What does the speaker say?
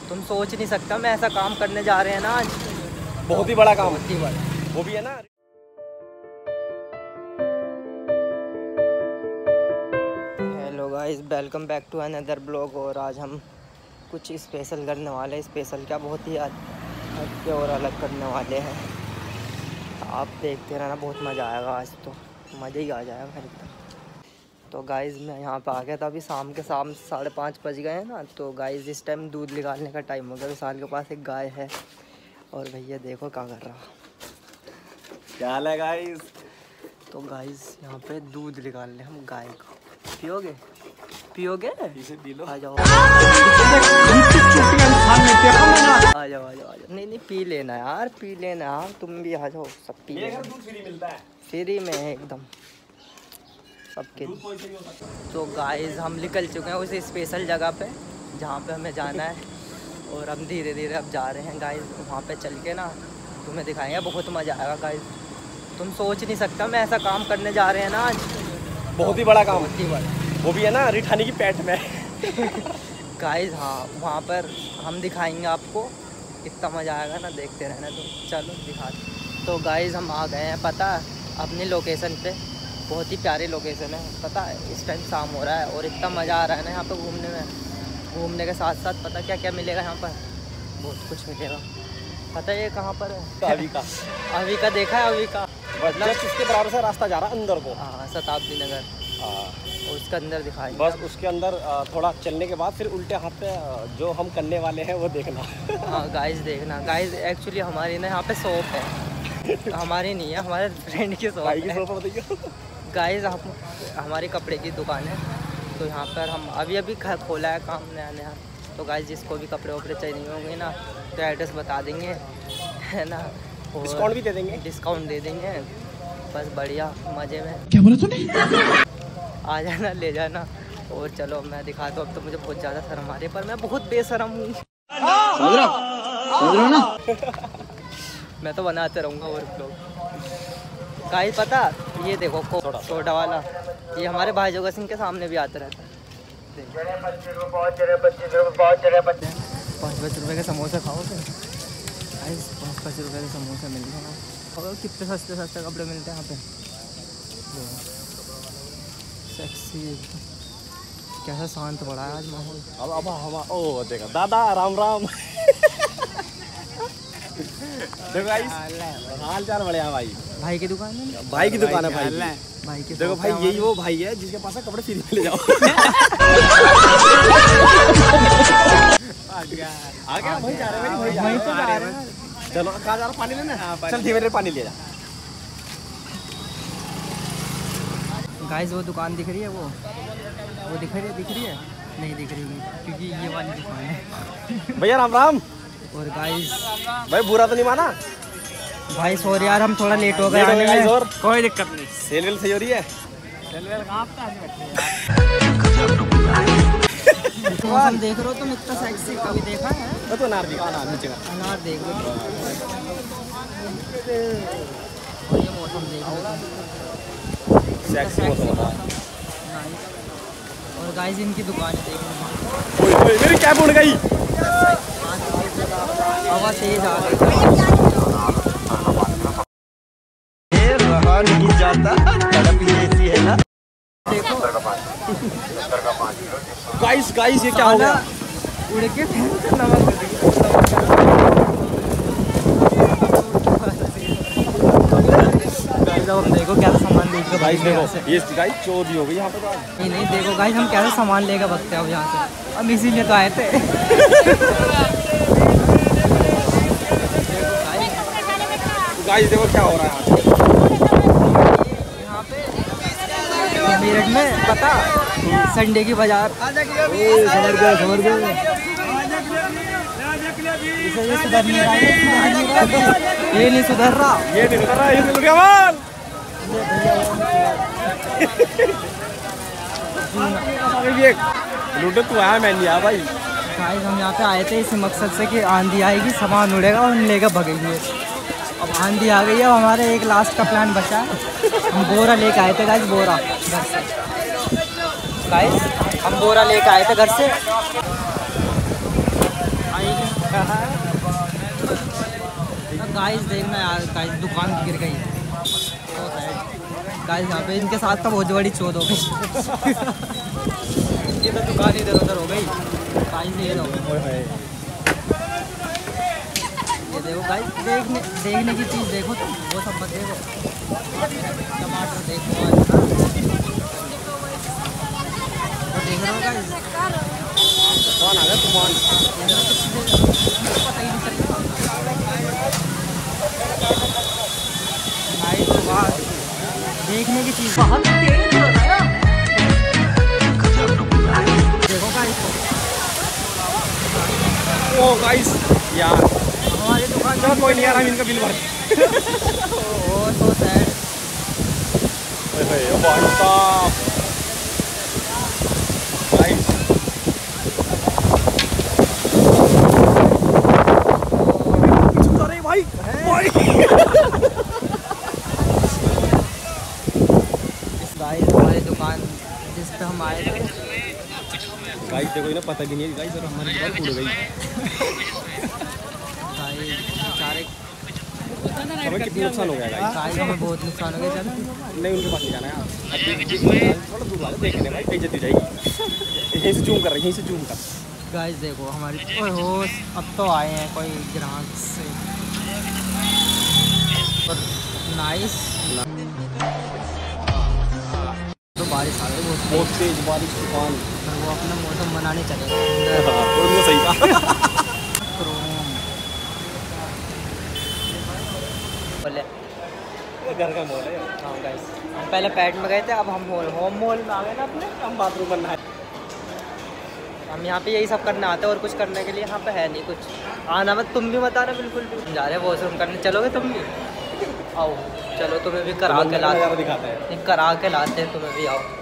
तुम सोच नहीं सकता मैं ऐसा काम करने जा रहे हैं ना आज। बहुत ही बड़ा काम, बहुत ही बड़ा। वो भी है ना। Hello guys, welcome back to another blog. और आज हम कुछ स्पेशल करने वाले हैं। स्पेशल क्या, बहुत ही हटके और अलग करने वाले हैं। आप देखते रहना, बहुत मज़ा आएगा। आज तो मज़ा ही आ जाएगा एकदम। तो गाइस मैं यहाँ पे आ गया था अभी शाम 5:30 बज गए हैं ना। तो गाइस इस टाइम दूध निकालने का टाइम हो गया। विशाल के पास एक गाय है और भैया देखो क्या कर रहा। क्या हाल है गाइस? तो गाइस यहाँ पे दूध निकाल ले हम गाय का। पियोगे पियोगे? इसे पी लो। आ जाओ आ जाओ आ जाओ। नहीं पी लेना यार, पी लेना यार, तुम भी आ जाओ, सब पी लेना। दूध फ्री मिलता है, फ्री में है एकदम सबके। तो गाइस हम निकल चुके हैं उस स्पेशल जगह पे जहाँ पे हमें जाना है। और हम धीरे धीरे अब जा रहे हैं गाइस। वहाँ पे चल के ना तुम्हें दिखाएंगे, बहुत मज़ा आएगा गाइस। तुम सोच नहीं सकता मैं ऐसा काम करने जा रहे हैं ना आज। बहुत ही बड़ा काम, बहुत ही बड़ा। वो भी है ना रिठानी की पेट में। गाइस हाँ, वहाँ पर हम दिखाएंगे आपको, इतना मज़ा आएगा ना, देखते रहना। तो चलो दिखाते। तो गाइस हम आ गए हैं पता अपनी लोकेशन पे। बहुत ही प्यारी लोकेशन है पता है। इस टाइम शाम हो रहा है और इतना मज़ा आ रहा है ना यहाँ पे घूमने में। घूमने के साथ साथ पता क्या क्या मिलेगा यहाँ पर, बहुत कुछ मिलेगा। पता है ये कहाँ पर है? अभी का देखा है? अभी का मतलब इसके बराबर से रास्ता जा रहा है अंदर को। हाँ, शताब्दी नगर। हाँ, और उसके अंदर दिखाएंगे। बस उसके अंदर थोड़ा चलने के बाद फिर उल्टे हाथ पे जो हम करने वाले हैं वो देखना। हाँ गाइस देखना। गाइस एक्चुअली हमारी ना यहाँ पे शॉप है। हमारी नहीं है, हमारे फ्रेंड की शॉप है। गाइस हमारी कपड़े की दुकान है। तो यहाँ पर हम अभी खोला है काम नया नया। तो गाइस जिसको भी कपड़े वपड़े चाहिए होंगे ना तो एड्रेस बता देंगे, है ना। और डिस्काउंट भी दे देंगे। डिस्काउंट दे देंगे। बस बढ़िया मज़े में। क्या बोला तूने? आ जाना, ले जाना। और चलो मैं दिखाता हूँ। अब तो मुझे बहुत ज़्यादा शर्म आ रही है, पर मैं बहुत बेशर्म हूँ। समझ रहे हो ना? मैं तो बनाते रहूँगा और लोग। गाइस पता ये देखो सोडा वाला, ये हमारे भाई जोगा सिंह के सामने भी आते रहता है। 5-5 रुपये के समोसे खाओ फिर। गाइस 5-5 रुपये के समोसे मिलते हैं और कितने सस्ते सस्ते कपड़े मिलते हैं यहाँ पे। सेक्सी, कैसा शांत पड़ा है आज माहौल। अब हवा ओ देखा दादा, राम राम। देखो गाइस हाल चाल बढ़िया भाई। भाई की दुकान है, भाई की दुकान है भाई। भाई की। देखो भाई यही वो भाई है जिसके पास कपड़े फ्री में ले जाओ। आ गया भाई, जा रहे हैं भाई, तो जा रहे हैं। चलो कहाँ जा रहा? पानी लेना। चल धीरे धीरे पानी ले जा। गाइस वो दुकान दिख रही है, वो दिख रही है नहीं दिख रही क्योंकि ये वाली दुकान है। भैया राम राम। और गाइस भाई बुरा तो नहीं माना भाई, सॉरी यार हम थोड़ा लेट हो गए आने में। और कोई दिक्कत नहीं। सेल वेल सही हो रही है? मौसम देख रहे हो तुम, इतना सेक्सी कभी देखा है? तो अनार दिखा, अनार नीचे का अनार देख लो। और ये मौसम देख लो तुम, सेक्सी मौसम होता है। और गाइस इनकी दुकान देख लो। ओए मेरी कैप उड़ गई। हवा तेज आ गई। नहीं जाता, तड़प ही ऐसी है ना। देखो गाइस ये क्या हो गया? उड़ के नमक हम देखो क्या सामान लेके गाइस देखो, ये गाइस चोरी हो गई यहाँ पे। नहीं देखो गाइस हम कैसे सामान लेकर भगते हैं अब यहाँ से। हम इसीलिए तो आए थे। गाइस देखो क्या हो रहा है यहाँ पे मेरठ में पता संडे की बाजार। समझ गए। ये नहीं सुधर रहा, ये नहीं सुधर रहा, ये नहीं लुका माल। लूटो तू आया, मैं नहीं आया भाई। गाइस हम यहाँ पे आए थे इस मकसद से कि आंधी आएगी, सामान उड़ेगा और हम लेकर भगेंगे। अब आंधी आ गई है, अब हमारे एक लास्ट का प्लान बचा है। हम बोरा लेकर आए थे गाइस, बोरा घर से। गाइस हम बोरा लेकर आए थे घर से। आएगी गाइस देखना यार, गाइस दुकान गिर गई। तो गाइस यहाँ पे इनके साथ तो बहुत बड़ी चोट हो गई। ये तो दुकान इधर उधर हो गई। गाइस ये देखो गाइस, देखने की चीज़ देखो तुम, वो सब मत देखो। टमाटर देखो, देख रहे हो गाइस? कौन आ गया तूफान? पता ही नहीं चलता। देखने की चीज़ बहुत तेज हो रहा है। देखो गाइस, ओ गाइस यार हमारी दुकान चलो कोई नहीं यार, हम इनका बिल भर। ओह सो सैड। गाइस अरे भाई भाई गाइस हमारी दुकान जिस पे हम आए थे, गाइस देखो ना, पता भी नहीं है गाइस, हमारी दुकान टूट गई। गाइस बेचारे, हमें कितना नुकसान हो गया गाइस? गाइस हमें बहुत नुकसान हो गया। चलो नहीं, उनके पास नहीं जाना है यार, थोड़ा दूर आ देखने भाई, बेइज्जती हो जाएगी। यहीं से जूम कर, यहीं से जूम कर। गाइस देखो हमारी, ओए हो, अब तो आए हैं कोई ग्राहक से। नाइस। तो बारिश आ गई बहुत तेज बारिश, तूफान। और वो अपना मौसम बनाने चले गए। उन्होंने सही कहा। बोले घर का मॉल है। हाँ गाइस, हम पहले पैट में गए थे, अब हम होम मॉल में आ गए ना अपने। हम बाथरूम बनना है। हम यहाँ पे यही सब करने आते हैं और कुछ करने के लिए यहाँ पे है नहीं कुछ। आना मत, तुम भी मत आना बिल्कुल भी। जा रहे हैं वॉशरूम करने, चलोगे तुम भी? आओ चलो, तुम्हें भी करा के लाते दिखाता है। करा के लाते हैं, तुम्हें भी आओ।